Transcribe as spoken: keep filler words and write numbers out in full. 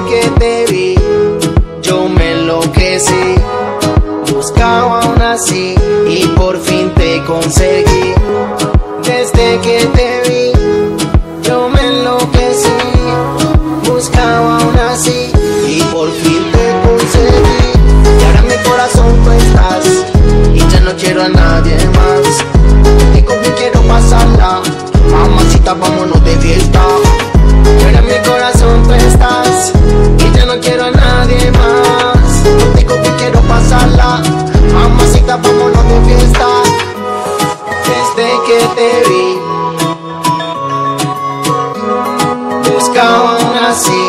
que te vi, yo me enloquecí. Buscaba aún así y por fin te conseguí. Desde que te vi, yo me enloquecí. Buscaba aún así y por fin te conseguí. Y ahora en mi corazón tú estás y ya no quiero a nadie más. Y con quien quiero pasarla, mamacita, vámonos de fiesta. Y ahora en mi corazón tú estás y ya no quiero a nadie más. Contigo que quiero pasarla, mamacita, vámonos de fiesta. Desde que te vi, buscaba aún así